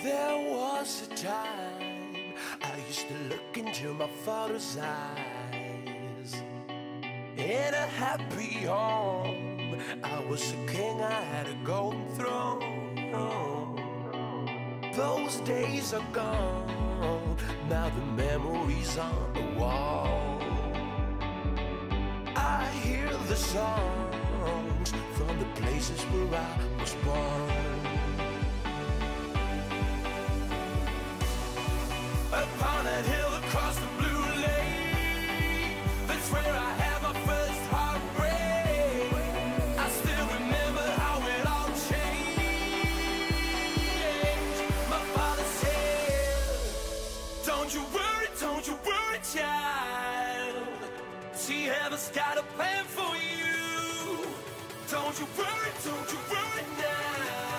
There was a time I used to look into my father's eyes. In a happy home, I was a king, I had a golden throne. Those days are gone, now the memories on the wall. I hear the songs from the places where I was born. Upon that hill across the blue lake, that's where I had my first heartbreak. I still remember how it all changed. My father said, don't you worry, child. See, heaven's got a plan for you. Don't you worry now.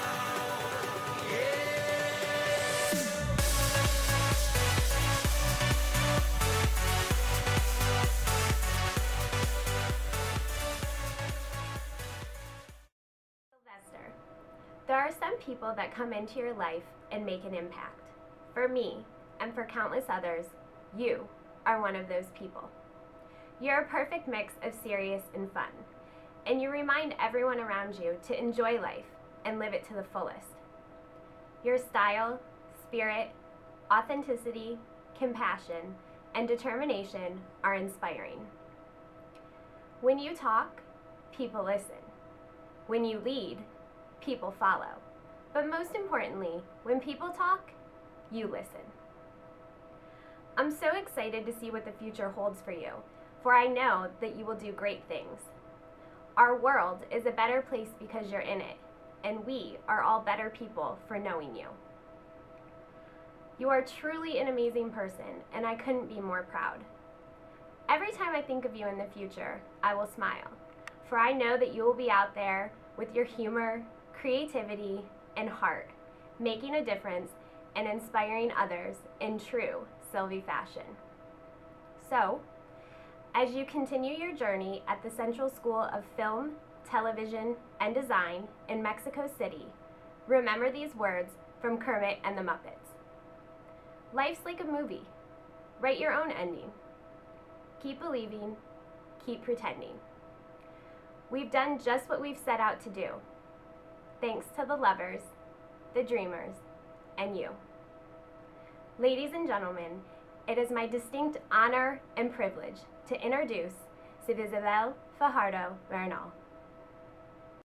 There are some people that come into your life and make an impact. For me, and for countless others, you are one of those people. You're a perfect mix of serious and fun, and you remind everyone around you to enjoy life and live it to the fullest. Your style, spirit, authenticity, compassion, and determination are inspiring. When you talk, people listen. When you lead, people follow. But most importantly, when people talk, you listen. I'm so excited to see what the future holds for you, for I know that you will do great things. Our world is a better place because you're in it, and we are all better people for knowing you. You are truly an amazing person, and I couldn't be more proud. Every time I think of you in the future, I will smile, for I know that you will be out there with your humor, creativity, and heart, making a difference and inspiring others in true Sylvie fashion. So, as you continue your journey at the Central School of Film, Television, and Design in Mexico City, remember these words from Kermit and the Muppets. Life's like a movie. Write your own ending. Keep believing, keep pretending. We've done just what we've set out to do. Thanks to the lovers, the dreamers, and you. Ladies and gentlemen, it is my distinct honor and privilege to introduce Isabel Fajardo Bernal.